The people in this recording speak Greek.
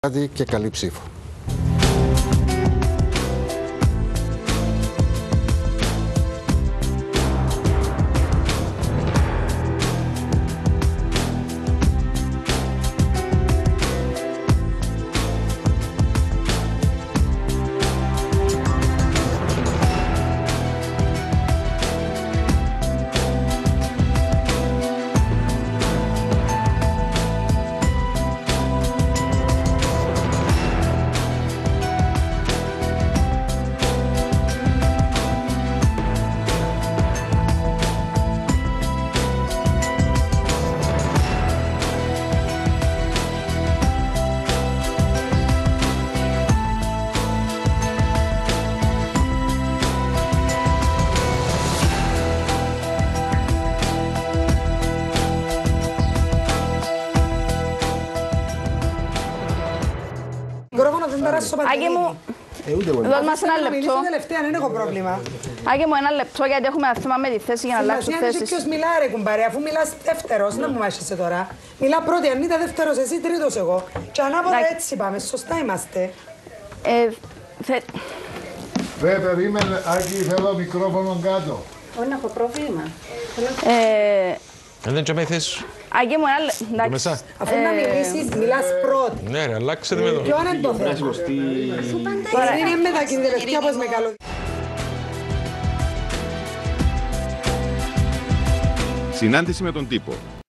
Και καλή ψήφο. Άγγε μου, δώσ' μας ένα λεπτό. Τελευταία, δεν έχω πρόβλημα. Άγγε μου, ένα λεπτό, γιατί έχουμε ένα θέμα με τη θέση για να αλλάξουν θέσεις. Ποιος μιλά ρε κουμπάρε, αφού μιλάς δεύτερος, να μου μάχεσαι τώρα. Μιλά πρώτη, αν ήταν δεύτερος εσύ, τρίτος εγώ. Και ανάποδα έτσι πάμε, σωστά είμαστε. Περίμενε, Άκη, θέλω μικρόφωνο κάτω. Όχι, έχω πρόβλημα. Δεν είναι η θέση σου. Άγγε μου, ένα λεπτό. Αφού να μιλήσεις, μιλάς πρώτη. Ναι ρε, αλλάξτε με εδώ. Ποιο είναι το θέμα. Είναι μετακινδυνευτικά πως με καλό. Συνάντηση με τον τύπο.